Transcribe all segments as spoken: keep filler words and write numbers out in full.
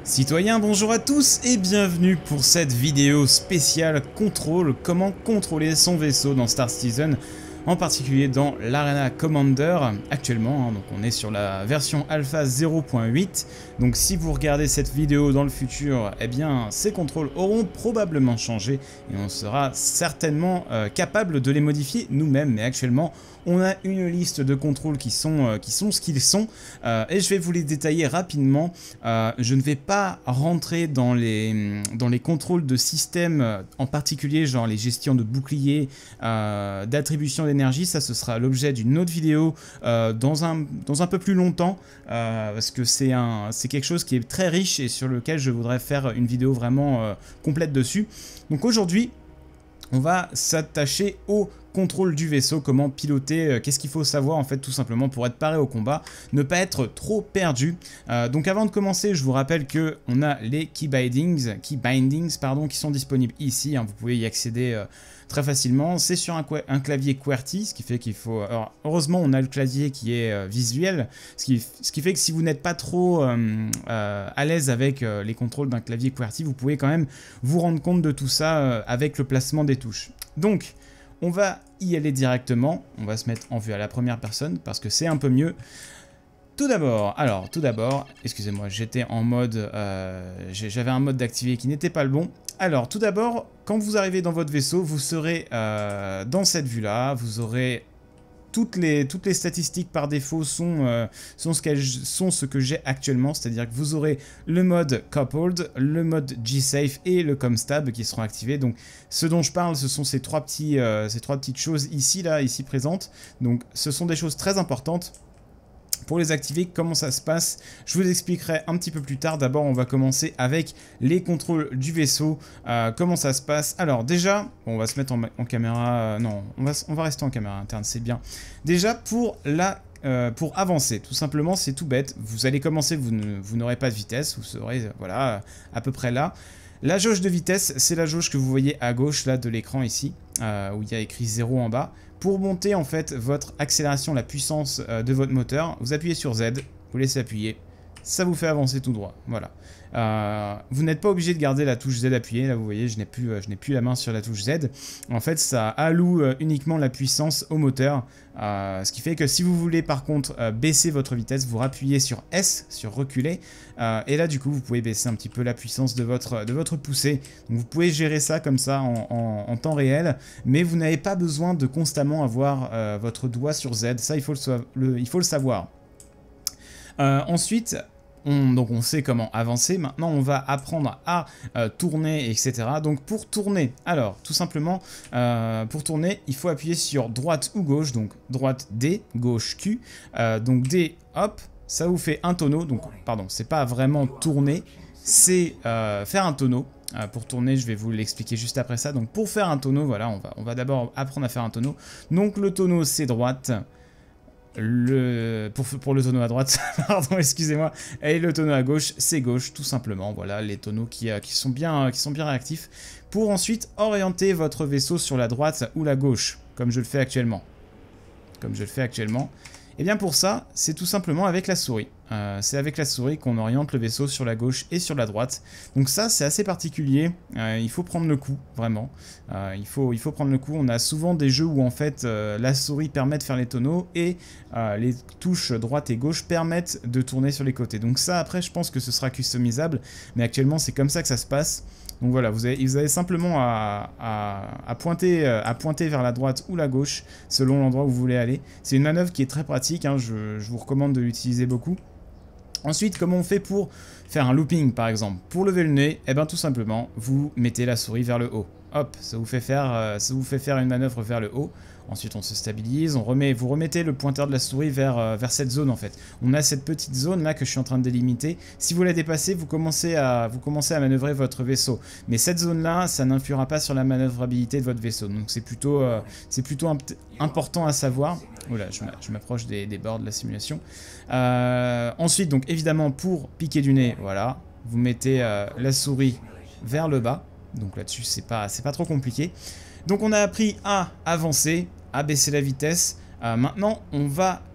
Citoyens, bonjour à tous et bienvenue pour cette vidéo spéciale contrôle, comment contrôler son vaisseau dans Star Citizen, en particulier dans l'Arena Commander actuellement, hein, donc on est sur la version alpha zéro point huit, donc si vous regardez cette vidéo dans le futur, eh bien ces contrôles auront probablement changé et on sera certainement euh, capable de les modifier nous-mêmes, mais actuellement on a une liste de contrôles qui sont, euh, qui sont ce qu'ils sont, euh, et je vais vous les détailler rapidement. Euh, je ne vais pas rentrer dans les, dans les contrôles de système, euh, en particulier genre les gestions de boucliers, euh, d'attribution d'énergie, ça ce sera l'objet d'une autre vidéo euh, dans, un, dans un peu plus longtemps, euh, parce que c'est un, c'est quelque chose qui est très riche et sur lequel je voudrais faire une vidéo vraiment euh, complète dessus. Donc aujourd'hui, on va s'attacher au contrôle du vaisseau, comment piloter, euh, qu'est-ce qu'il faut savoir en fait tout simplement pour être paré au combat, ne pas être trop perdu. Euh, donc avant de commencer, je vous rappelle que on a les key bindings, key bindings pardon, qui sont disponibles ici, hein, vous pouvez y accéder euh, très facilement. C'est sur un, un clavier QWERTY, ce qui fait qu'il faut... Alors heureusement on a le clavier qui est euh, visuel, ce qui, ce qui fait que si vous n'êtes pas trop euh, euh, à l'aise avec euh, les contrôles d'un clavier QWERTY, vous pouvez quand même vous rendre compte de tout ça euh, avec le placement des touches. Donc on va y aller directement, on va se mettre en vue à la première personne parce que c'est un peu mieux. Tout d'abord, alors tout d'abord, excusez-moi, j'étais en mode, euh, j'avais un mode d'activer qui n'était pas le bon. Alors tout d'abord, quand vous arrivez dans votre vaisseau, vous serez euh, dans cette vue-là, vous aurez toutes les, toutes les statistiques par défaut sont, euh, sont ce qu'elles sont ce que j'ai actuellement, c'est-à-dire que vous aurez le mode Coupled, le mode G-Safe et le ComStab qui seront activés. Donc ce dont je parle, ce sont ces trois, petits, euh, ces trois petites choses ici, là, ici présentes. Donc ce sont des choses très importantes. Pour les activer, comment ça se passe, je vous expliquerai un petit peu plus tard. D'abord, on va commencer avec les contrôles du vaisseau, euh, comment ça se passe. Alors déjà, bon, on va se mettre en, en caméra, euh, non, on va, on va rester en caméra interne, c'est bien. Déjà, pour la... Euh, pour avancer, tout simplement, c'est tout bête. Vous allez commencer, vous n'aurez pas de vitesse, vous serez, voilà, à peu près là. La jauge de vitesse, c'est la jauge que vous voyez à gauche là de l'écran ici, euh, où il y a écrit zéro en bas. Pour monter en fait votre accélération, la puissance euh, de votre moteur, vous appuyez sur Z, vous laissez appuyer, ça vous fait avancer tout droit, voilà. Euh, vous n'êtes pas obligé de garder la touche Z appuyée, là vous voyez, je n'ai plus, euh, je n'ai plus la main sur la touche Z. En fait, ça alloue euh, uniquement la puissance au moteur, euh, ce qui fait que si vous voulez par contre euh, baisser votre vitesse, vous rappuyez sur S, sur reculer, euh, et là du coup vous pouvez baisser un petit peu la puissance de votre, de votre poussée. Donc vous pouvez gérer ça comme ça en, en, en temps réel, mais vous n'avez pas besoin de constamment avoir euh, votre doigt sur Z, ça il faut le, le, il faut le savoir. Euh, ensuite, On, donc on sait comment avancer, maintenant on va apprendre à euh, tourner, et cetera. Donc pour tourner, alors tout simplement, euh, pour tourner, il faut appuyer sur droite ou gauche, donc droite D, gauche Q, euh, donc D, hop, ça vous fait un tonneau, donc pardon, c'est pas vraiment tourner, c'est euh, faire un tonneau. Euh, pour tourner, je vais vous l'expliquer juste après ça. Donc pour faire un tonneau, voilà, on va, on va d'abord apprendre à faire un tonneau. Donc le tonneau c'est droite. Le, pour, pour le tonneau à droite, pardon, excusez-moi, et le tonneau à gauche, c'est gauche, tout simplement. Voilà, les tonneaux qui, euh, qui, sont bien, qui sont bien réactifs. Pour ensuite orienter votre vaisseau sur la droite ou la gauche, comme je le fais actuellement. Comme je le fais actuellement. Et bien pour ça, c'est tout simplement avec la souris. Euh, c'est avec la souris qu'on oriente le vaisseau sur la gauche et sur la droite. Donc ça, c'est assez particulier. Euh, il faut prendre le coup, vraiment. Euh, il faut, il faut prendre le coup. On a souvent des jeux où en fait euh, la souris permet de faire les tonneaux et euh, les touches droite et gauche permettent de tourner sur les côtés. Donc ça, après, je pense que ce sera customisable. Mais actuellement, c'est comme ça que ça se passe. Donc voilà, vous avez, vous avez simplement à, à, à, pointer, à pointer vers la droite ou la gauche, selon l'endroit où vous voulez aller. C'est une manœuvre qui est très pratique, hein, je, je vous recommande de l'utiliser beaucoup. Ensuite, comment on fait pour faire un looping, par exemple? Pour lever le nez, eh ben, tout simplement, vous mettez la souris vers le haut. Hop, ça vous fait faire, euh, ça vous fait faire une manœuvre vers le haut. Ensuite, on se stabilise, on remet, vous remettez le pointeur de la souris vers, euh, vers cette zone en fait. On a cette petite zone là que je suis en train de délimiter. Si vous la dépassez, vous commencez à, vous commencez à manœuvrer votre vaisseau. Mais cette zone là, ça n'influera pas sur la manœuvrabilité de votre vaisseau. Donc c'est plutôt, euh, c'est plutôt important à savoir. Oula, je m'approche des, des bords de la simulation. Euh, ensuite, donc évidemment, pour piquer du nez, voilà, vous mettez euh, la souris vers le bas. Donc là-dessus, c'est pas, c'est pas trop compliqué. Donc on a appris à avancer, à baisser la vitesse. Euh, maintenant, on va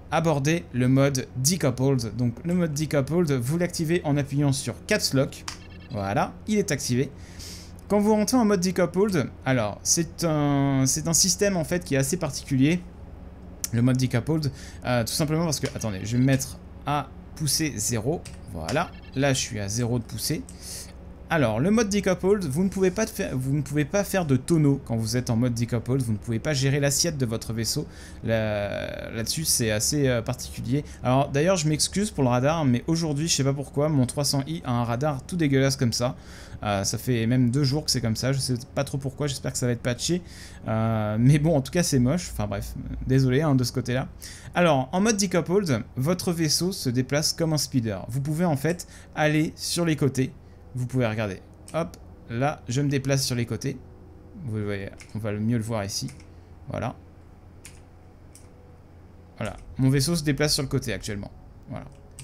aborder le mode Decoupled. Donc le mode Decoupled, vous l'activez en appuyant sur Caps Lock. Voilà, il est activé. Quand vous rentrez en mode Decoupled, alors c'est un, c'est un système en fait qui est assez particulier. Le mode Decoupled, euh, tout simplement parce que, attendez, je vais me mettre à pousser zéro. Voilà, là je suis à zéro de poussée. Alors, le mode Decoupled, vous ne pouvez pas faire, vous ne pouvez pas faire de tonneau quand vous êtes en mode Decoupled. Vous ne pouvez pas gérer l'assiette de votre vaisseau. Là, là-dessus, c'est assez euh, particulier. Alors, d'ailleurs, je m'excuse pour le radar, mais aujourd'hui, je sais pas pourquoi, mon trois cents i a un radar tout dégueulasse comme ça. Euh, ça fait même deux jours que c'est comme ça. Je sais pas trop pourquoi. J'espère que ça va être patché. Euh, mais bon, en tout cas, c'est moche. Enfin bref, désolé hein, de ce côté-là. Alors, en mode Decoupled, votre vaisseau se déplace comme un speeder. Vous pouvez en fait aller sur les côtés. Vous pouvez regarder, hop, là je me déplace sur les côtés. Vous voyez, on va mieux le voir ici. Voilà. Voilà, mon vaisseau se déplace sur le côté actuellement. Voilà.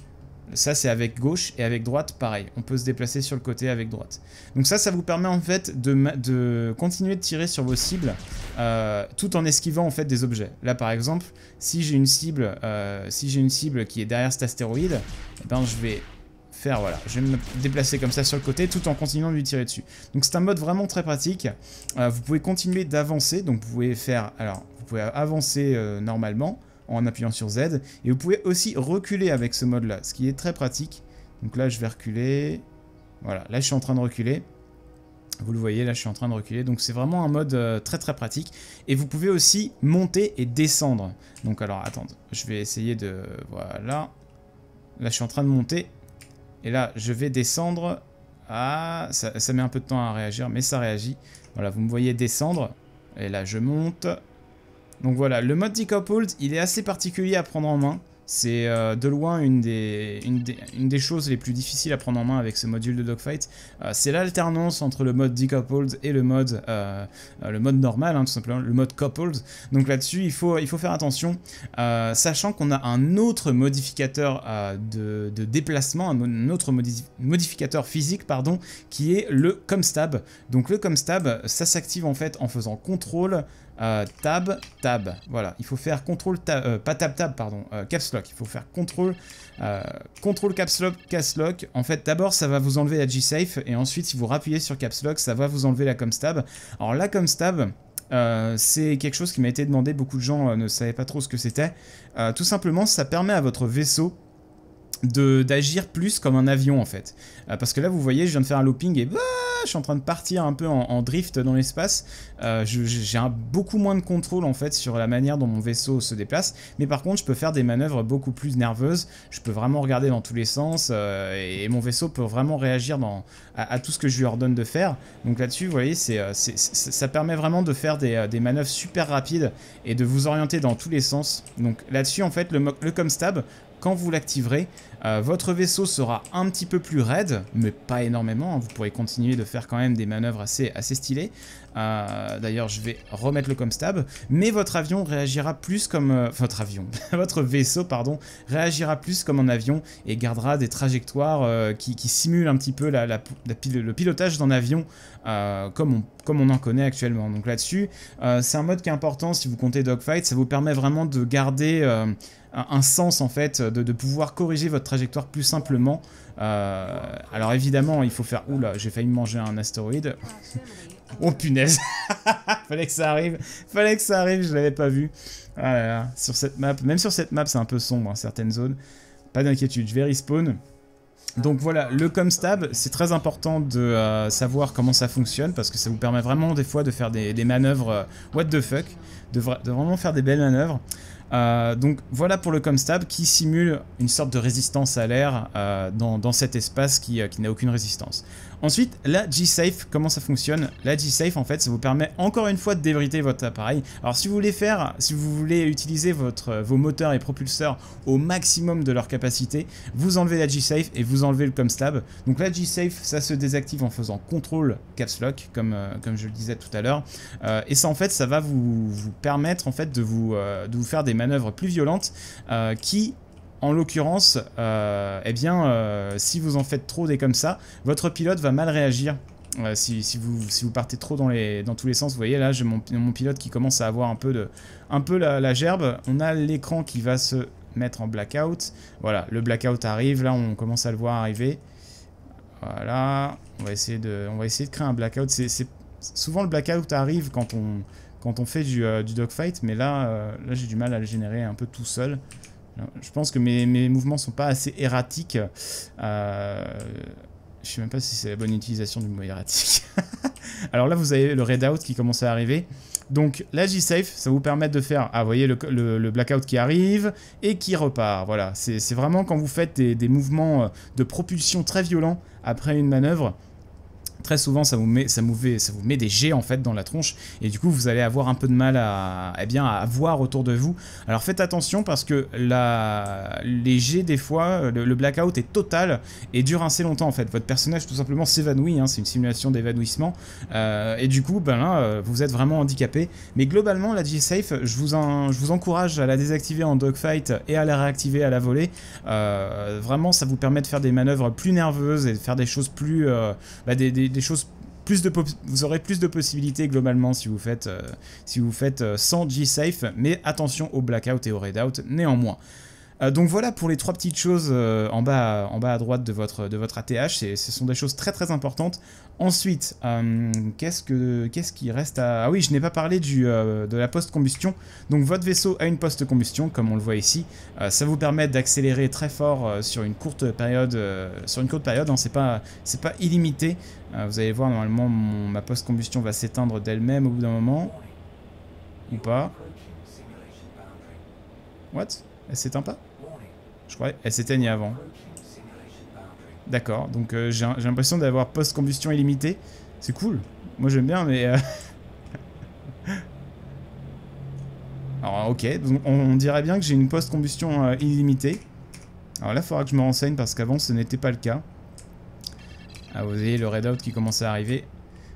Ça c'est avec gauche et avec droite pareil. On peut se déplacer sur le côté avec droite. Donc ça, ça vous permet en fait de, de continuer de tirer sur vos cibles euh, tout en esquivant en fait des objets. Là par exemple, si j'ai une cible, euh, si j'ai une cible qui est derrière cet astéroïde, eh ben je vais faire, voilà, je vais me déplacer comme ça sur le côté tout en continuant de lui tirer dessus. Donc c'est un mode vraiment très pratique. Euh, vous pouvez continuer d'avancer, donc vous pouvez faire, alors vous pouvez avancer euh, normalement en appuyant sur Z, et vous pouvez aussi reculer avec ce mode là, ce qui est très pratique. Donc là je vais reculer, voilà, là je suis en train de reculer. Vous le voyez, là je suis en train de reculer, donc c'est vraiment un mode euh, très très pratique. Et vous pouvez aussi monter et descendre. Donc alors attendez, je vais essayer de, voilà, là je suis en train de monter. Et là, je vais descendre. Ah, ça, ça met un peu de temps à réagir, mais ça réagit. Voilà, vous me voyez descendre. Et là, je monte. Donc voilà, le mode Decoupled, il est assez particulier à prendre en main. C'est euh, de loin une des, une, des, une des choses les plus difficiles à prendre en main avec ce module de dogfight. Euh, c'est l'alternance entre le mode Decoupled et le mode, euh, le mode normal, hein, tout simplement, le mode Coupled. Donc là-dessus, il faut, il faut faire attention, euh, sachant qu'on a un autre modificateur euh, de, de déplacement, un autre modi modificateur physique, pardon, qui est le ComStab. Donc le ComStab, ça s'active en fait en faisant contrôle, Euh, tab, tab, voilà, il faut faire contrôle, tab, euh, pas tab, tab, pardon, euh, caps lock, il faut faire contrôle, euh, contrôle caps lock, caps lock. En fait, d'abord, ça va vous enlever la G-Safe, et ensuite, si vous rappuyez sur caps lock, ça va vous enlever la ComStab. Alors, la ComStab, euh, c'est quelque chose qui m'a été demandé, beaucoup de gens euh, ne savaient pas trop ce que c'était. Euh, tout simplement, ça permet à votre vaisseau d'agir plus comme un avion en fait. Euh, parce que là vous voyez, je viens de faire un looping et bah, je suis en train de partir un peu en, en drift dans l'espace. Euh, j'ai beaucoup moins de contrôle en fait sur la manière dont mon vaisseau se déplace. Mais par contre je peux faire des manœuvres beaucoup plus nerveuses. Je peux vraiment regarder dans tous les sens euh, et, et mon vaisseau peut vraiment réagir dans, à, à tout ce que je lui ordonne de faire. Donc là-dessus vous voyez, c'est, c'est, ça permet vraiment de faire des, des manœuvres super rapides et de vous orienter dans tous les sens. Donc là-dessus en fait le, le ComStab, quand vous l'activerez, euh, votre vaisseau sera un petit peu plus raide, mais pas énormément, hein. Vous pourrez continuer de faire quand même des manœuvres assez, assez stylées. Euh, D'ailleurs, je vais remettre le ComStab, mais votre avion réagira plus comme... Euh, votre avion, votre vaisseau, pardon, réagira plus comme un avion et gardera des trajectoires euh, qui, qui simulent un petit peu la, la, la, le pilotage d'un avion euh, comme, on, comme on en connaît actuellement. Donc là-dessus, euh, c'est un mode qui est important si vous comptez dogfight, ça vous permet vraiment de garder... Euh, un sens en fait, de, de pouvoir corriger votre trajectoire plus simplement. Euh, alors évidemment, il faut faire... Oula, j'ai failli me manger un astéroïde. Oh punaise. Fallait que ça arrive. Fallait que ça arrive, je l'avais pas vu. Ah là là, sur cette map, même sur cette map, c'est un peu sombre, hein, certaines zones. Pas d'inquiétude, je vais respawn. Donc voilà, le ComStab, c'est très important de euh, savoir comment ça fonctionne parce que ça vous permet vraiment des fois de faire des, des manœuvres euh, what the fuck, de, vra de vraiment faire des belles manœuvres. Euh, donc voilà pour le ComStab qui simule une sorte de résistance à l'air euh, dans, dans cet espace qui, euh, qui n'a aucune résistance. Ensuite, la G-Safe, comment ça fonctionne? La G-Safe, en fait, ça vous permet encore une fois de débriter votre appareil. Alors si vous voulez faire, si vous voulez utiliser votre, vos moteurs et propulseurs au maximum de leur capacité, vous enlevez la G-Safe et vous enlevez le ComStab. Donc la G-Safe, ça se désactive en faisant contrôle caps lock, comme, euh, comme je le disais tout à l'heure. Euh, et ça, en fait, ça va vous, vous permettre en fait, de, vous, euh, de vous faire des manœuvres plus violentes euh, qui... En l'occurrence, euh, eh bien, euh, si vous en faites trop des comme ça, votre pilote va mal réagir. Euh, si, si, vous, si vous partez trop dans, les, dans tous les sens, vous voyez là, j'ai mon, mon pilote qui commence à avoir un peu, de, un peu la, la gerbe. On a l'écran qui va se mettre en blackout. Voilà, le blackout arrive, là on commence à le voir arriver. Voilà, on va essayer de, on va essayer de créer un blackout. C'est souvent le blackout arrive quand on, quand on fait du, euh, du dogfight, mais là, euh, là j'ai du mal à le générer un peu tout seul. Je pense que mes, mes mouvements sont pas assez erratiques. Euh, je sais même pas si c'est la bonne utilisation du mot erratique. Alors là, vous avez le readout qui commence à arriver. Donc la G-Safe, ça vous permet de faire, ah vous voyez le, le, le blackout qui arrive et qui repart. Voilà, c'est vraiment quand vous faites des, des mouvements de propulsion très violents après une manœuvre. Très souvent, ça vous, met, ça, vous met, ça vous met des jets en fait dans la tronche et du coup, vous allez avoir un peu de mal à, eh bien, à voir autour de vous. Alors faites attention parce que la, les jets, des fois, le, le blackout est total et dure assez longtemps en fait. Votre personnage tout simplement s'évanouit, hein, c'est une simulation d'évanouissement euh, et du coup, ben là, vous êtes vraiment handicapé. Mais globalement, la G-Safe, je vous, en, je vous encourage à la désactiver en dogfight et à la réactiver à la volée. Euh, vraiment, ça vous permet de faire des manœuvres plus nerveuses et de faire des choses plus... Euh, bah, des, des, des choses plus de vous aurez plus de possibilités globalement si vous faites euh, si vous faites euh, sans G-Safe, mais attention au blackout et au readout néanmoins. Euh, donc voilà pour les trois petites choses euh, en bas en bas à droite de votre de votre A T H, ce sont des choses très très importantes. Ensuite, euh, qu'est-ce que qu'est-ce qui reste à... Ah oui, je n'ai pas parlé du euh, de la post-combustion. Donc votre vaisseau a une post-combustion comme on le voit ici. Euh, ça vous permet d'accélérer très fort euh, sur une courte période euh, sur une courte période, hein, c'est pas c'est pas illimité. Euh, vous allez voir normalement mon, ma post-combustion va s'éteindre d'elle-même au bout d'un moment ou pas. What? Elle s'éteint pas? Je croyais elle s'éteignait avant. D'accord, donc euh, j'ai l'impression d'avoir post-combustion illimitée. C'est cool. Moi j'aime bien, mais... Euh... Alors ok, donc, on dirait bien que j'ai une post-combustion euh, illimitée. Alors là, il faudra que je me renseigne parce qu'avant ce n'était pas le cas. Ah, vous voyez le readout qui commence à arriver.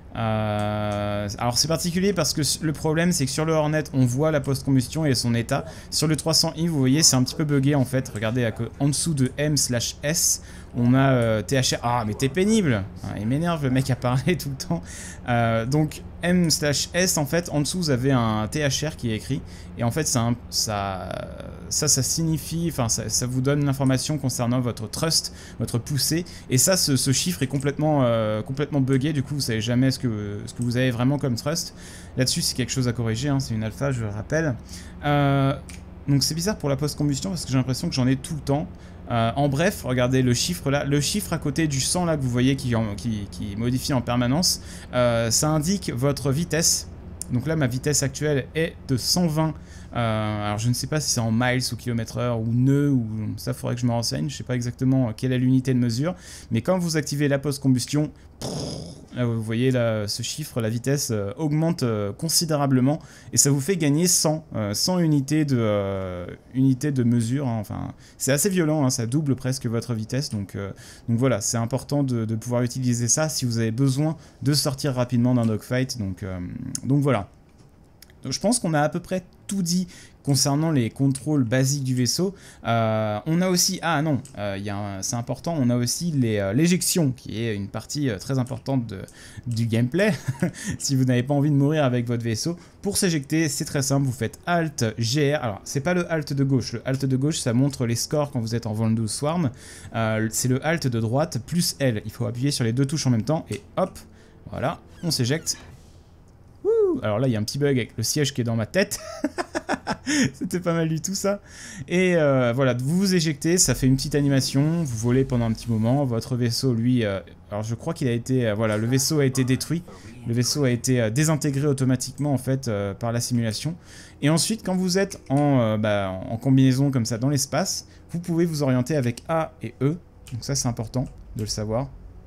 Euh, alors c'est particulier parce que le problème c'est que sur le Hornet on voit la post-combustion et son état. Sur le trois cents i vous voyez c'est un petit peu bugué en fait. Regardez en dessous de M slash S on a euh, T H R. Ah mais t'es pénible, ah, il m'énerve le mec à parler tout le temps. euh, Donc M slash S en fait en dessous vous avez un T H R qui est écrit. Et en fait ça, ça, ça, ça signifie, enfin ça, ça vous donne l'information concernant votre thrust, votre poussée. Et ça ce, ce chiffre est complètement, euh, complètement bugué. Du coup vous savez jamais ce que, ce que vous avez vraiment comme thrust. Là-dessus c'est quelque chose à corriger, hein, c'est une alpha je le rappelle. euh, Donc c'est bizarre pour la post-combustion parce que j'ai l'impression que j'en ai tout le temps. Euh, en bref, regardez le chiffre là, le chiffre à côté du cent là que vous voyez qui, qui, qui modifie en permanence, euh, ça indique votre vitesse. Donc là ma vitesse actuelle est de cent vingt. Euh, alors je ne sais pas si c'est en miles ou kilomètres heure ou nœuds, ou ça faudrait que je me renseigne, je ne sais pas exactement quelle est l'unité de mesure, mais quand vous activez la post-combustion, là vous voyez là, ce chiffre, la vitesse euh, augmente euh, considérablement et ça vous fait gagner cent, euh, cent unités, de, euh, unités de mesure, hein. Enfin c'est assez violent, hein, ça double presque votre vitesse, donc, euh, donc voilà, c'est important de, de pouvoir utiliser ça si vous avez besoin de sortir rapidement d'un dogfight, donc, euh, donc voilà. Donc je pense qu'on a à peu près tout dit concernant les contrôles basiques du vaisseau. Euh, on a aussi, ah non, euh, c'est important, on a aussi l'éjection, euh, qui est une partie euh, très importante de, du gameplay. Si vous n'avez pas envie de mourir avec votre vaisseau, pour s'éjecter, c'est très simple, vous faites Alt, G R. Alors, c'est pas le Alt de gauche, le Alt de gauche, ça montre les scores quand vous êtes en Vondu Swarm. Euh, c'est le Alt de droite plus L. Il faut appuyer sur les deux touches en même temps et hop, voilà, on s'éjecte. Alors là, il y a un petit bug avec le siège qui est dans ma tête. C'était pas mal du tout ça. Et euh, voilà, vous vous éjectez, ça fait une petite animation, vous volez pendant un petit moment. Votre vaisseau, lui, euh, alors je crois qu'il a été, euh, voilà, le vaisseau a été détruit. Le vaisseau a été euh, désintégré automatiquement en fait euh, par la simulation. Et ensuite, quand vous êtes en, euh, bah, en combinaison comme ça dans l'espace, vous pouvez vous orienter avec A et E. Donc ça, c'est important de le savoir.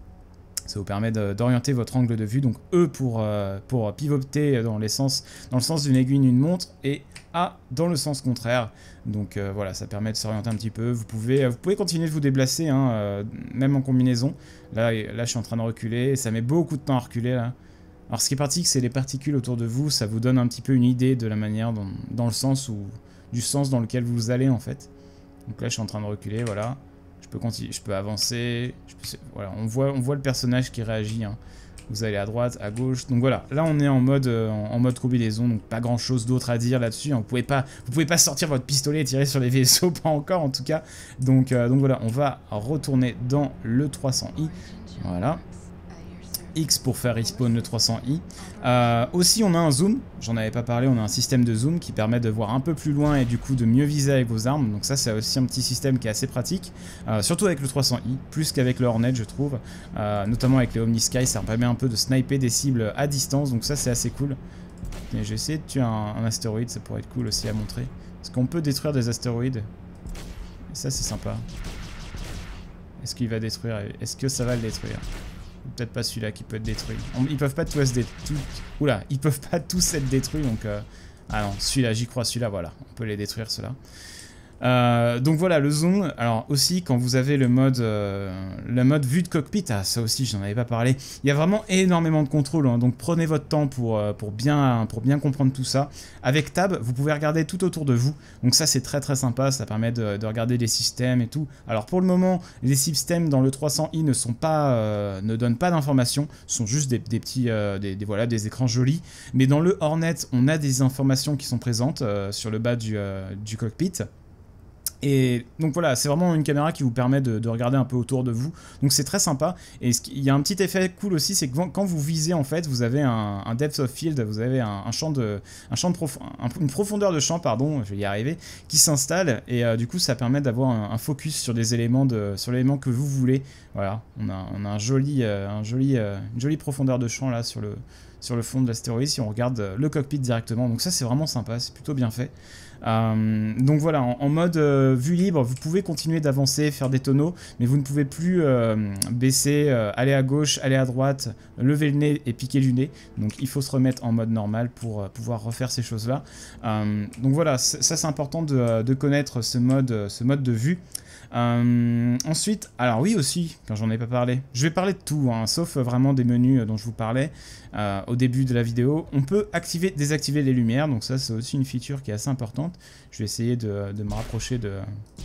Ça vous permet d'orienter votre angle de vue, donc E pour, euh, pour pivoter dans, les sens, dans le sens d'une aiguille d'une montre et A dans le sens contraire. Donc euh, voilà, ça permet de s'orienter un petit peu. Vous pouvez, vous pouvez continuer de vous déplacer, hein, euh, même en combinaison. Là, là, je suis en train de reculer, ça met beaucoup de temps à reculer là. Alors ce qui est pratique, c'est les particules autour de vous, ça vous donne un petit peu une idée de la manière, dont, dans le sens où, du sens dans lequel vous allez en fait. Donc là, je suis en train de reculer, voilà. Je peux, continuer, je peux avancer, je peux, voilà, on, voit, on voit le personnage qui réagit, hein. Vous allez à droite, à gauche. Donc voilà, là on est en mode, euh, en mode combinaison, donc pas grand chose d'autre à dire là-dessus. Vous pouvez pas, vous pouvez pas sortir votre pistolet et tirer sur les vaisseaux, pas encore en tout cas. Donc, euh, donc voilà, on va retourner dans le trois cents i. Voilà. X pour faire respawn le trois cents i. Euh, aussi on a un zoom, j'en avais pas parlé, on a un système de zoom qui permet de voir un peu plus loin et du coup de mieux viser avec vos armes. Donc ça c'est aussi un petit système qui est assez pratique, euh, surtout avec le trois cents i, plus qu'avec le Hornet je trouve. Euh, notamment avec les Omnisky, ça permet un peu de sniper des cibles à distance, donc ça c'est assez cool. Et j'ai essayé de tuer un, un astéroïde, ça pourrait être cool aussi à montrer. Parce qu'on peut détruire des astéroïdes. Et ça c'est sympa. Est-ce qu'il va détruire? Est-ce que ça va le détruire? Peut-être pas celui-là qui peut être détruit. Ils peuvent pas tous être détruits. Oula, ils peuvent pas tous être détruits, donc... Euh... Ah non, celui-là, j'y crois, celui-là, voilà. On peut les détruire, ceux-là. Euh, donc voilà, le zoom. Alors aussi, quand vous avez le mode, euh, le mode vue de cockpit, ah, ça aussi, je n'en avais pas parlé. Il y a vraiment énormément de contrôle, hein, donc prenez votre temps pour, euh, pour, bien, pour bien comprendre tout ça. Avec Tab, vous pouvez regarder tout autour de vous. Donc ça, c'est très très sympa, ça permet de, de regarder les systèmes et tout. Alors pour le moment, les systèmes dans le trois cents i ne sont pas, euh, ne donnent pas d'informations, sont juste des, des petits, euh, des, des, voilà, des écrans jolis. Mais dans le Hornet, on a des informations qui sont présentes euh, sur le bas du, euh, du cockpit. Et donc voilà, c'est vraiment une caméra qui vous permet de, de regarder un peu autour de vous. Donc c'est très sympa. Et il y a un petit effet cool aussi, c'est que quand vous visez, en fait, vous avez un, un depth of field, vous avez un, un champ de, un champ de prof, un, une profondeur de champ, pardon, je vais y arriver, qui s'installe. Et euh, du coup, ça permet d'avoir un, un focus sur des éléments de, sur l'élément que vous voulez. Voilà, on a, on a un joli, euh, un joli, euh, une jolie profondeur de champ là sur le, sur le fond de l'astéroïde si on regarde le cockpit directement. Donc ça, c'est vraiment sympa, c'est plutôt bien fait. Euh, donc voilà, en, en mode euh, vue libre, vous pouvez continuer d'avancer, faire des tonneaux, mais vous ne pouvez plus euh, baisser, euh, aller à gauche, aller à droite, lever le nez et piquer du nez. Donc il faut se remettre en mode normal pour euh, pouvoir refaire ces choses-là. Euh, donc voilà, ça c'est important de, de connaître ce mode, ce mode de vue. Euh, ensuite, alors oui aussi, quand j'en ai pas parlé, je vais parler de tout, hein, sauf vraiment des menus dont je vous parlais euh, au début de la vidéo. On peut activer, désactiver les lumières, donc ça c'est aussi une feature qui est assez importante. Je vais essayer de, de me rapprocher de...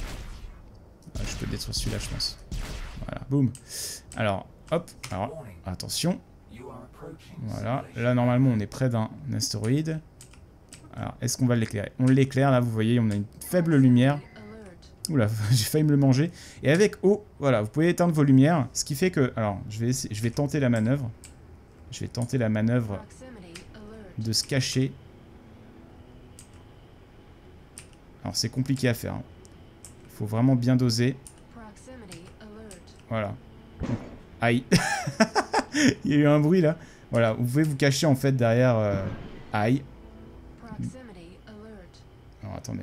Ah, je peux détruire celui-là je pense. Voilà, boum. Alors, hop, alors, attention. Voilà, là normalement on est près d'un astéroïde. Alors, est-ce qu'on va l'éclairer? On l'éclaire, là vous voyez, on a une faible lumière. Oula, j'ai failli me le manger. Et avec O, voilà, vous pouvez éteindre vos lumières. Ce qui fait que... Alors, je vais, essayer, je vais tenter la manœuvre. Je vais tenter la manœuvre de se cacher. Alors, c'est compliqué à faire. Il hein. faut vraiment bien doser. Voilà. Aïe. Il y a eu un bruit, là. Voilà, vous pouvez vous cacher, en fait, derrière... Euh... Aïe. Alors, attendez.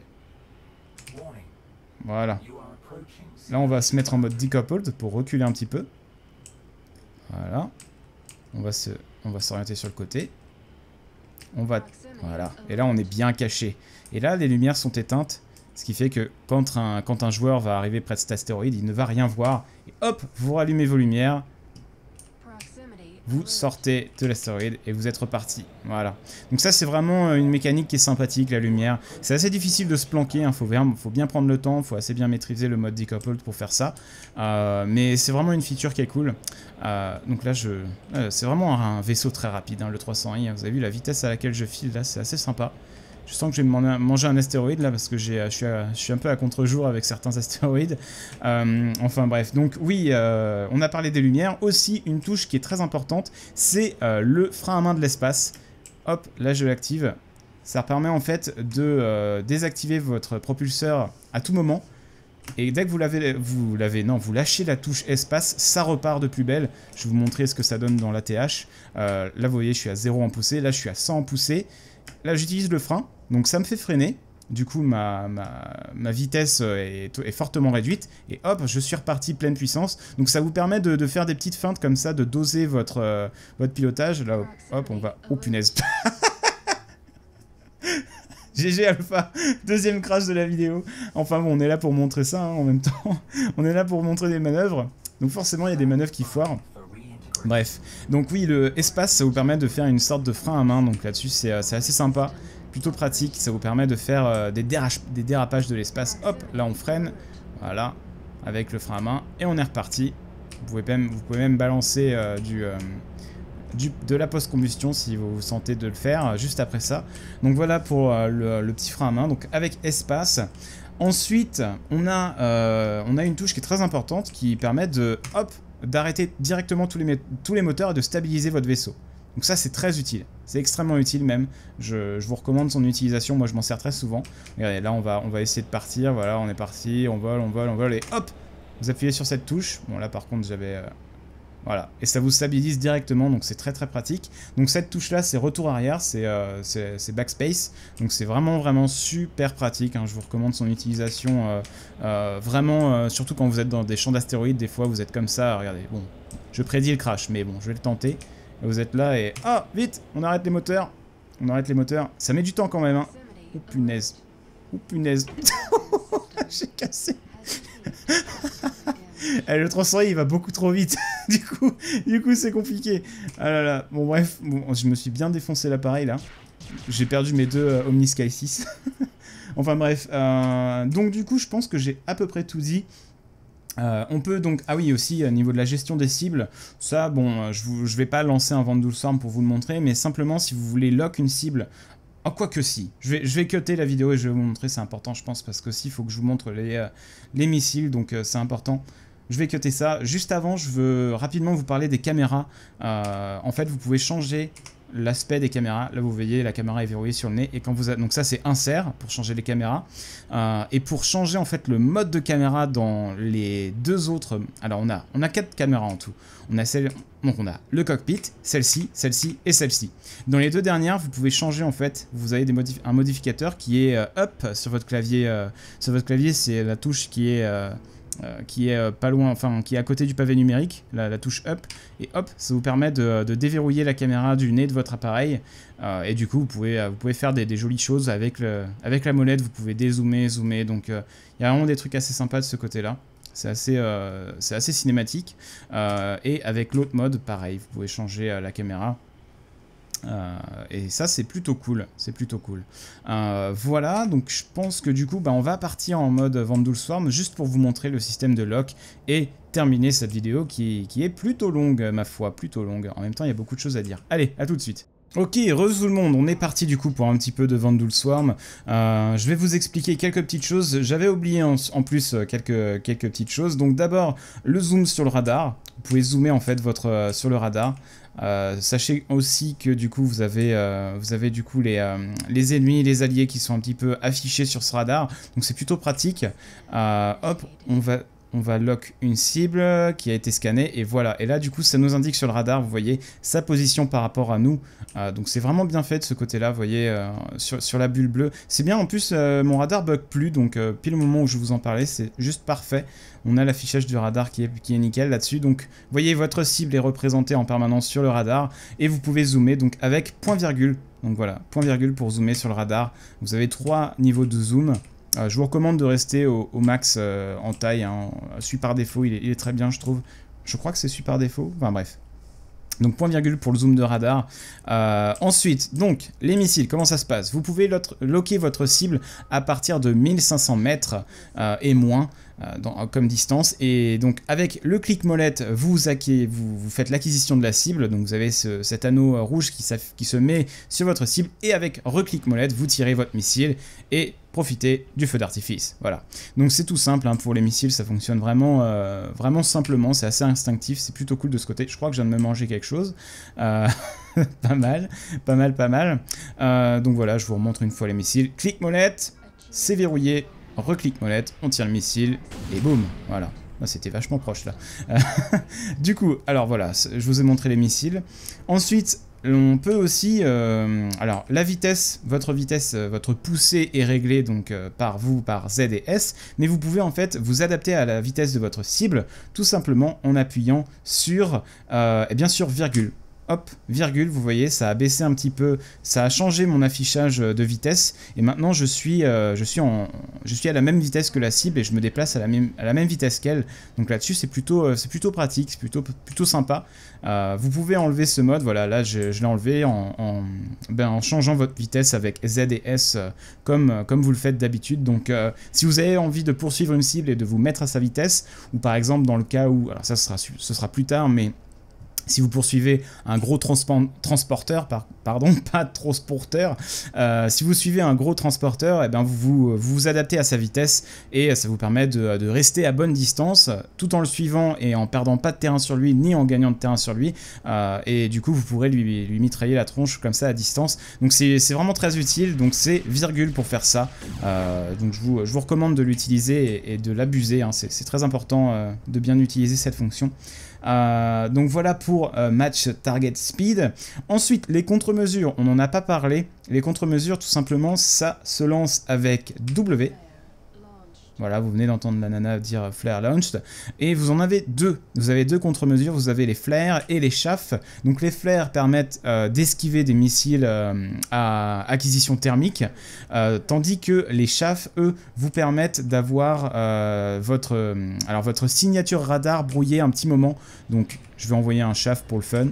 Voilà. Là, on va se mettre en mode decoupled pour reculer un petit peu. Voilà. On va se, on va s'orienter sur le côté. On va, voilà. Et là, on est bien caché. Et là, les lumières sont éteintes, ce qui fait que quand un, quand un joueur va arriver près de cet astéroïde, il ne va rien voir. Et hop, vous rallumez vos lumières. Vous sortez de l'astéroïde et vous êtes reparti. Voilà. Donc ça, c'est vraiment une mécanique qui est sympathique, la lumière. C'est assez difficile de se planquer, il hein. faut, faut bien prendre le temps, il faut assez bien maîtriser le mode decoupled pour faire ça. Euh, mais c'est vraiment une feature qui est cool. Euh, donc là, je, euh, c'est vraiment un vaisseau très rapide, hein, le trois cents i. Hein. Vous avez vu la vitesse à laquelle je file, là, c'est assez sympa. Je sens que je vais me manger un astéroïde là parce que je suis, à, je suis un peu à contre-jour avec certains astéroïdes. Euh, enfin bref, donc oui, euh, on a parlé des lumières. Aussi, une touche qui est très importante, c'est euh, le frein à main de l'espace. Hop, là je l'active. Ça permet en fait de euh, désactiver votre propulseur à tout moment. Et dès que vous l'avez, vous l'avez, non, vous lâchez la touche espace, ça repart de plus belle. Je vais vous montrer ce que ça donne dans l'A T H. Euh, là vous voyez, je suis à zéro en poussée, là je suis à cent en poussée. Là j'utilise le frein. Donc ça me fait freiner, du coup ma, ma, ma vitesse est, est fortement réduite, et hop, je suis reparti pleine puissance. Donc ça vous permet de, de faire des petites feintes comme ça, de doser votre, euh, votre pilotage. Là, hop, on va... Oh punaise. G G Alpha, deuxième crash de la vidéo. Enfin bon, on est là pour montrer ça hein, en même temps. On est là pour montrer des manœuvres. Donc forcément, il y a des manœuvres qui foirent. Bref, donc oui, le espace, ça vous permet de faire une sorte de frein à main. Donc là-dessus, c'est assez sympa. Plutôt pratique, ça vous permet de faire euh, des, des dérapages de l'espace. Hop, là on freine, voilà, avec le frein à main, et on est reparti. Vous pouvez même, vous pouvez même balancer euh, du, euh, du, de la post-combustion si vous vous sentez de le faire euh, juste après ça. Donc voilà pour euh, le, le petit frein à main, donc avec espace. Ensuite, on a, euh, on a une touche qui est très importante qui permet de, hop, d'arrêter directement tous les, tous les moteurs et de stabiliser votre vaisseau. Donc ça, c'est très utile. C'est extrêmement utile même. Je, je vous recommande son utilisation. Moi, je m'en sers très souvent. Regardez, là, on va, on va essayer de partir. Voilà, on est parti. On vole, on vole, on vole. Et hop, vous appuyez sur cette touche. Bon, là, par contre, j'avais... Euh, voilà. Et ça vous stabilise directement. Donc, c'est très, très pratique. Donc, cette touche-là, c'est retour arrière. C'est euh, backspace. Donc, c'est vraiment, vraiment super pratique. Hein. Je vous recommande son utilisation. Euh, euh, vraiment, euh, surtout quand vous êtes dans des champs d'astéroïdes. Des fois, vous êtes comme ça. Regardez, bon, je prédis le crash. Mais bon, je vais le tenter. Vous êtes là et... Ah, vite, on arrête les moteurs. On arrête les moteurs. Ça met du temps quand même, hein. Oh punaise. Oh punaise. J'ai cassé. Eh, le transfert, il va beaucoup trop vite. du coup, du coup, c'est compliqué. Ah là là. Bon, bref. Bon, je me suis bien défoncé l'appareil, là. J'ai perdu mes deux euh, Omni Sky six. Enfin, bref. Euh, donc, du coup, je pense que j'ai à peu près tout dit. Euh, on peut donc, ah oui aussi au niveau de la gestion des cibles, ça bon je, vous, je vais pas lancer un Vanduulswarm pour vous le montrer, mais simplement si vous voulez lock une cible, en quoi que si, je vais, je vais cutter la vidéo et je vais vous montrer, c'est important je pense parce qu'aussi il faut que je vous montre les, euh, les missiles, donc euh, c'est important. Je vais cutter ça. Juste avant, je veux rapidement vous parler des caméras. Euh, en fait, vous pouvez changer l'aspect des caméras. Là, vous voyez, la caméra est verrouillée sur le nez. Et quand vous a... Donc ça, c'est insert pour changer les caméras. Euh, et pour changer en fait le mode de caméra dans les deux autres... Alors, on a, on a quatre caméras en tout. On a celle... Donc, on a le cockpit, celle-ci, celle-ci et celle-ci. Dans les deux dernières, vous pouvez changer en fait. Vous avez des modif... un modificateur qui est euh, up sur votre clavier. Euh... Sur votre clavier, c'est la touche qui est... Euh... Euh, qui est euh, pas loin, enfin qui est à côté du pavé numérique, la, la touche up, et hop, ça vous permet de, de déverrouiller la caméra du nez de votre appareil, euh, et du coup vous pouvez, euh, vous pouvez faire des, des jolies choses avec, le, avec la molette, vous pouvez dézoomer, zoomer, donc il euh, y a vraiment des trucs assez sympas de ce côté-là, c'est assez, euh, c'est assez cinématique, euh, et avec l'autre mode, pareil, vous pouvez changer euh, la caméra. Euh, et ça c'est plutôt cool, c'est plutôt cool. Euh, voilà, donc je pense que du coup bah, on va partir en mode Vanduulswarm juste pour vous montrer le système de lock et terminer cette vidéo qui, qui est plutôt longue ma foi, plutôt longue. En même temps il y a beaucoup de choses à dire. Allez, à tout de suite. Ok, re tout le monde, on est parti du coup pour un petit peu de Vanduulswarm. Euh, je vais vous expliquer quelques petites choses. J'avais oublié en, en plus quelques, quelques petites choses. Donc d'abord, le zoom sur le radar. Vous pouvez zoomer en fait votre, euh, sur le radar. Euh, sachez aussi que du coup vous avez, euh, vous avez du coup les, euh, les ennemis, les alliés qui sont un petit peu affichés sur ce radar. Donc c'est plutôt pratique. Euh, hop, on va... On va lock une cible qui a été scannée et voilà. Et là, du coup, ça nous indique sur le radar, vous voyez, sa position par rapport à nous. Euh, donc, c'est vraiment bien fait de ce côté-là, vous voyez, euh, sur, sur la bulle bleue. C'est bien, en plus, euh, mon radar bug plus. Donc, euh, pile au moment où je vous en parlais, c'est juste parfait. On a l'affichage du radar qui est, qui est nickel là-dessus. Donc, vous voyez, votre cible est représentée en permanence sur le radar. Et vous pouvez zoomer donc avec point-virgule. Donc, voilà, point-virgule pour zoomer sur le radar. Vous avez trois niveaux de zoom. Euh, je vous recommande de rester au, au max euh, en taille, hein. Celui par défaut, il est, il est très bien, je trouve. Je crois que c'est celui par défaut, enfin bref. Donc point virgule pour le zoom de radar. Euh, ensuite, donc, les missiles, comment ça se passe? Vous pouvez locker votre cible à partir de mille cinq cents mètres euh, et moins. Euh, dans, comme distance, et donc avec le clic molette vous, acquis, vous, vous faites l'acquisition de la cible, donc vous avez ce, cet anneau euh, rouge qui, qui se met sur votre cible, et avec reclic molette vous tirez votre missile et profitez du feu d'artifice. Voilà, donc c'est tout simple, hein, pour les missiles ça fonctionne vraiment, euh, vraiment simplement, c'est assez instinctif, c'est plutôt cool de ce côté. Je crois que je viens de me manger quelque chose, euh, pas mal, pas mal, pas mal. Euh, donc voilà, je vous remontre une fois les missiles, clic molette, c'est verrouillé, reclic molette, on tire le missile, et boum, voilà. C'était vachement proche là. Du coup, alors voilà, je vous ai montré les missiles. Ensuite, on peut aussi... Euh, alors, la vitesse, votre vitesse, votre poussée est réglée donc euh, par vous, par Z et S, mais vous pouvez en fait vous adapter à la vitesse de votre cible, tout simplement en appuyant sur, euh, et bien sûr, virgule. Hop, virgule, vous voyez, ça a baissé un petit peu, ça a changé mon affichage de vitesse, et maintenant je suis, euh, je suis, en, je suis à la même vitesse que la cible, et je me déplace à la même, à la même vitesse qu'elle, donc là-dessus c'est plutôt, euh, c'est plutôt pratique, c'est plutôt, plutôt sympa. Euh, vous pouvez enlever ce mode, voilà, là je, je l'ai enlevé en, en, ben, en changeant votre vitesse avec Z et S, euh, comme, comme vous le faites d'habitude, donc euh, si vous avez envie de poursuivre une cible et de vous mettre à sa vitesse, ou par exemple dans le cas où, alors ça ce sera, ce sera plus tard, mais... Si vous poursuivez un gros transporteur, par, pardon, pas transporteur, euh, si vous suivez un gros transporteur, eh ben vous, vous vous adaptez à sa vitesse et ça vous permet de, de rester à bonne distance tout en le suivant et en perdant pas de terrain sur lui ni en gagnant de terrain sur lui. Euh, et du coup, vous pourrez lui, lui mitrailler la tronche comme ça à distance. Donc c'est vraiment très utile. Donc c'est virgule pour faire ça. Euh, donc je vous, je vous recommande de l'utiliser et, et de l'abuser. Hein. C'est très important euh, de bien utiliser cette fonction. Euh, donc voilà pour euh, Match Target Speed. Ensuite, les contre-mesures, on n'en a pas parlé. Les contre-mesures, tout simplement, ça se lance avec W. Voilà, vous venez d'entendre la nana dire Flare Launched. Et vous en avez deux. Vous avez deux contre-mesures. Vous avez les flares et les chaffes. Donc les flares permettent euh, d'esquiver des missiles euh, à acquisition thermique. Euh, tandis que les chaffes, eux, vous permettent d'avoir euh, votre, euh, alors votre signature radar brouillée un petit moment. Donc je vais envoyer un chaff pour le fun.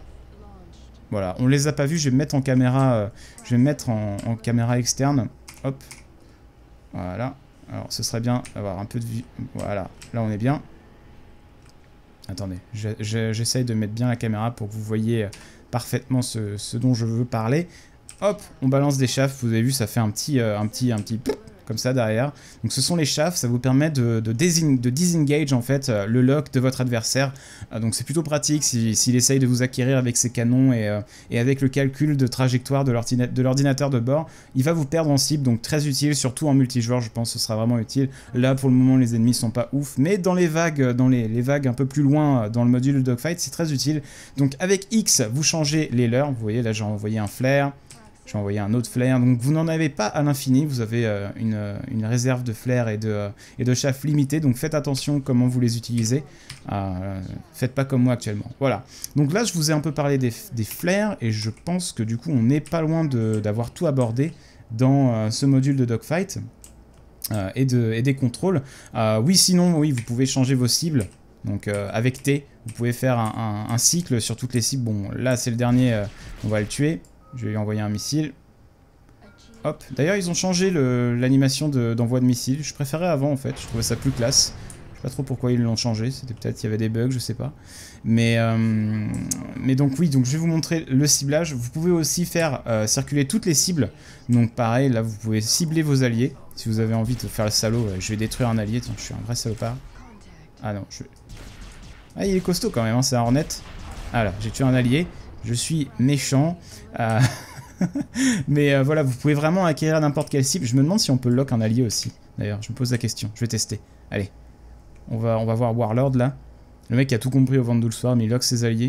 Voilà, on les a pas vus. Je vais me mettre en caméra, euh, je vais me mettre en, en caméra externe. Hop. Voilà. Alors, ce serait bien d'avoir un peu de vue. Voilà, là on est bien. Attendez, j'essaye de mettre bien la caméra pour que vous voyez parfaitement ce, ce dont je veux parler. Hop, on balance des chaffes. Vous avez vu, ça fait un petit, euh, un petit, un petit comme ça derrière. Donc ce sont les chaffes, ça vous permet de, de, désin de disengage en fait euh, le lock de votre adversaire. Euh, donc c'est plutôt pratique s'il si, essaye de vous acquérir avec ses canons et, euh, et avec le calcul de trajectoire de l'ordinateur de bord. Il va vous perdre en cible, donc très utile, surtout en multijoueur, je pense que ce sera vraiment utile. Là pour le moment les ennemis sont pas ouf, mais dans les vagues, dans les, les vagues un peu plus loin dans le module dogfight, c'est très utile. Donc avec X, vous changez les leurs. Vous voyez là j'ai envoyé un flare. Je vais envoyer un autre flare. Donc vous n'en avez pas à l'infini. Vous avez euh, une, une réserve de flares et de, euh, et de chaffes limitées. Donc faites attention comment vous les utilisez. Euh, faites pas comme moi actuellement. Voilà. Donc là, je vous ai un peu parlé des, des flares. Et je pense que du coup, on n'est pas loin d'avoir tout abordé dans euh, ce module de dogfight. Euh, et, de, et des contrôles. Euh, oui, sinon, oui, vous pouvez changer vos cibles. Donc euh, avec T, vous pouvez faire un, un, un cycle sur toutes les cibles. Bon, là, c'est le dernier. Euh, on va le tuer. Je vais lui envoyer un missile. Hop. D'ailleurs, ils ont changé l'animation d'envoi de, de missiles. Je préférais avant, en fait. Je trouvais ça plus classe. Je sais pas trop pourquoi ils l'ont changé. C'était peut-être qu'il y avait des bugs, je sais pas. Mais, euh, mais donc, oui. Donc, je vais vous montrer le ciblage. Vous pouvez aussi faire euh, circuler toutes les cibles. Donc, pareil, là, vous pouvez cibler vos alliés. Si vous avez envie de faire le salaud, je vais détruire un allié. Tiens, je suis un vrai salopard. Ah non, je... Ah, il est costaud quand même, hein, c'est un Hornet. Ah là, j'ai tué un allié. Je suis méchant. Euh... Mais euh, voilà, vous pouvez vraiment acquérir n'importe quelle cible. Je me demande si on peut lock un allié aussi. D'ailleurs, je me pose la question. Je vais tester. Allez. On va, on va voir Warlord là. Le mec qui a tout compris au Vandal Swarm, il lock ses alliés.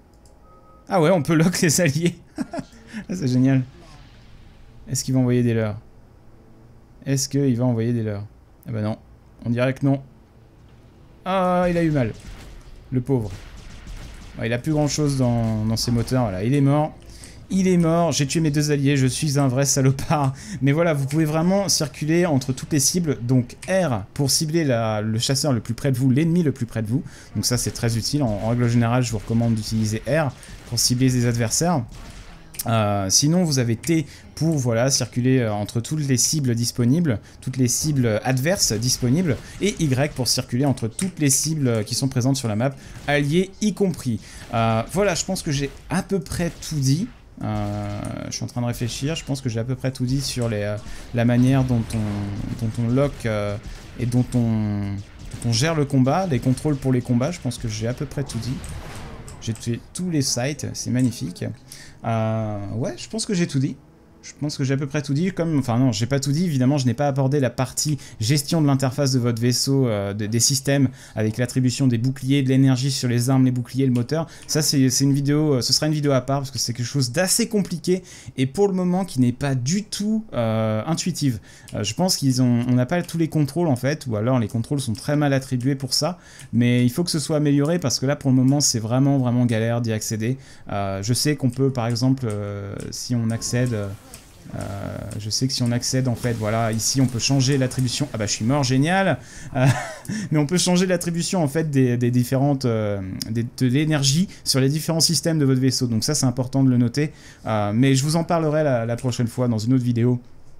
Ah ouais, on peut lock les alliés. C'est génial. Est-ce qu'il va envoyer des leurs? Est-ce qu'il va envoyer des leurs? Ah bah non. On dirait que non. Ah, il a eu mal. Le pauvre. Bon, il a plus grand chose dans, dans ses moteurs. Voilà, il est mort. Il est mort, j'ai tué mes deux alliés, je suis un vrai salopard. Mais voilà, vous pouvez vraiment circuler entre toutes les cibles. Donc R pour cibler la, le chasseur le plus près de vous, l'ennemi le plus près de vous. Donc ça c'est très utile. En, en règle générale, je vous recommande d'utiliser R pour cibler des adversaires. Euh, sinon vous avez T pour voilà, circuler entre toutes les cibles disponibles, toutes les cibles adverses disponibles, et Y pour circuler entre toutes les cibles qui sont présentes sur la map, alliés y compris. Euh, voilà, je pense que j'ai à peu près tout dit. Euh, je suis en train de réfléchir, je pense que j'ai à peu près tout dit sur les, euh, la manière dont on, dont on lock euh, et dont on, dont on gère le combat, les contrôles pour les combats, je pense que j'ai à peu près tout dit. J'ai tué tous les sites, c'est magnifique. Euh, ouais, je pense que j'ai tout dit. Je pense que j'ai à peu près tout dit, comme, enfin non, j'ai pas tout dit, évidemment, je n'ai pas abordé la partie gestion de l'interface de votre vaisseau, euh, de, des systèmes, avec l'attribution des boucliers, de l'énergie sur les armes, les boucliers, le moteur. Ça, c'est une vidéo, ce sera une vidéo à part, parce que c'est quelque chose d'assez compliqué, et pour le moment, qui n'est pas du tout euh, intuitive. Euh, je pense qu'ils ont, on n'a pas tous les contrôles, en fait, ou alors les contrôles sont très mal attribués pour ça, mais il faut que ce soit amélioré, parce que là, pour le moment, c'est vraiment, vraiment galère d'y accéder. Euh, je sais qu'on peut, par exemple, euh, si on accède... Euh, Euh, je sais que si on accède en fait, voilà, ici on peut changer l'attribution. Ah bah je suis mort, génial. euh, Mais on peut changer l'attribution en fait des, des différentes, euh, des, de l'énergie sur les différents systèmes de votre vaisseau. Donc ça c'est important de le noter. Euh, mais je vous en parlerai la, la prochaine fois dans une autre vidéo.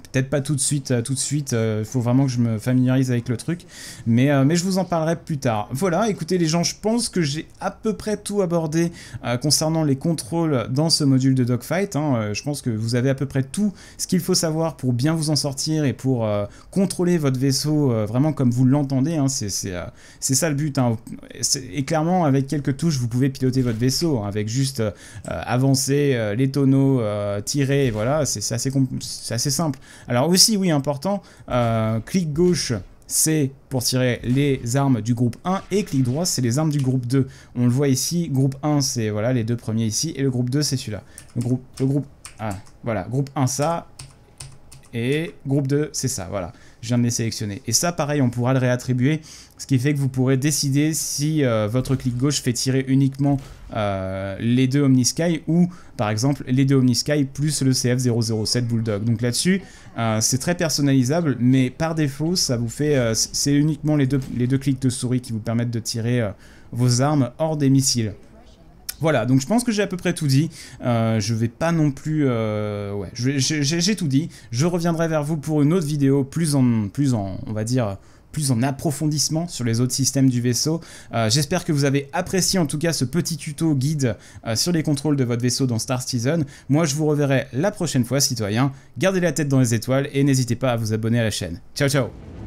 peut-être pas tout de suite, euh, tout de suite, il euh, faut vraiment que je me familiarise avec le truc, mais, euh, mais je vous en parlerai plus tard. Voilà, écoutez les gens, je pense que j'ai à peu près tout abordé euh, concernant les contrôles dans ce module de Dogfight, hein. Euh, je pense que vous avez à peu près tout ce qu'il faut savoir pour bien vous en sortir et pour euh, contrôler votre vaisseau euh, vraiment comme vous l'entendez, hein. C'est euh, ça le but, hein. Et clairement, avec quelques touches, vous pouvez piloter votre vaisseau, hein, avec juste euh, avancer, euh, les tonneaux, euh, tirer, et voilà, c'est assez, assez simple. Alors aussi, oui, important, euh, clic gauche, c'est pour tirer les armes du groupe un, et clic droit, c'est les armes du groupe deux. On le voit ici, groupe un, c'est voilà, les deux premiers ici, et le groupe deux, c'est celui-là. Le groupe, le groupe, ah, voilà, groupe un, ça, et groupe deux, c'est ça, voilà. Je viens de les sélectionner. Et ça, pareil, on pourra le réattribuer, ce qui fait que vous pourrez décider si euh, votre clic gauche fait tirer uniquement euh, les deux Omnisky ou, par exemple, les deux Omnisky plus le C F zéro zéro sept Bulldog. Donc là-dessus, euh, c'est très personnalisable, mais par défaut, ça vous fait, euh, c'est uniquement les deux, les deux clics de souris qui vous permettent de tirer euh, vos armes hors des missiles. Voilà, donc je pense que j'ai à peu près tout dit. Euh, je vais pas non plus... Euh, ouais, j'ai tout dit. Je reviendrai vers vous pour une autre vidéo plus en, plus en on va dire, plus en approfondissement sur les autres systèmes du vaisseau. Euh, J'espère que vous avez apprécié en tout cas ce petit tuto guide euh, sur les contrôles de votre vaisseau dans Star Citizen. Moi, je vous reverrai la prochaine fois, citoyens. Gardez la tête dans les étoiles et n'hésitez pas à vous abonner à la chaîne. Ciao, ciao!